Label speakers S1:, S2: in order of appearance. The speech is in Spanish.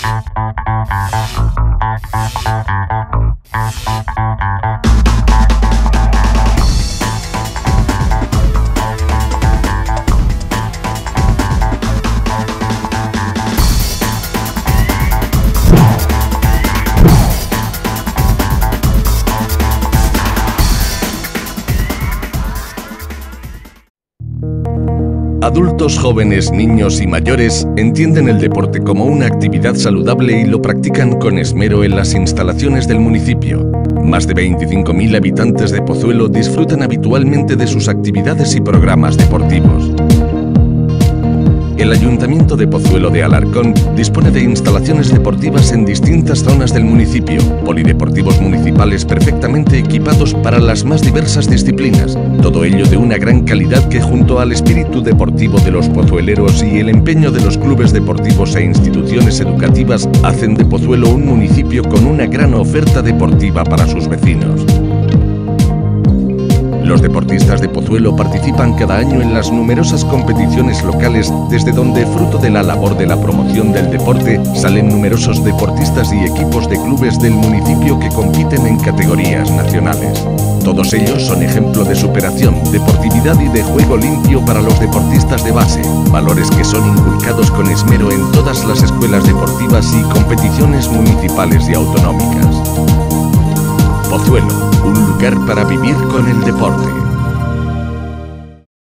S1: Adultos, jóvenes, niños y mayores entienden el deporte como una actividad saludable y lo practican con esmero en las instalaciones del municipio. Más de 25.000 habitantes de Pozuelo disfrutan habitualmente de sus actividades y programas deportivos. El Ayuntamiento de Pozuelo de Alarcón dispone de instalaciones deportivas en distintas zonas del municipio, polideportivos municipales perfectamente equipados para las más diversas disciplinas, todo ello de una gran calidad que, junto al espíritu deportivo de los pozueleros y el empeño de los clubes deportivos e instituciones educativas, hacen de Pozuelo un municipio con una gran oferta deportiva para sus vecinos. Los deportistas de Pozuelo participan cada año en las numerosas competiciones locales, desde donde, fruto de la labor de la promoción del deporte, salen numerosos deportistas y equipos de clubes del municipio que compiten en categorías nacionales. Todos ellos son ejemplo de superación, deportividad y de juego limpio para los deportistas de base, valores que son inculcados con esmero en todas las escuelas deportivas y competiciones municipales y autonómicas. Pozuelo, un lugar para vivir con el deporte.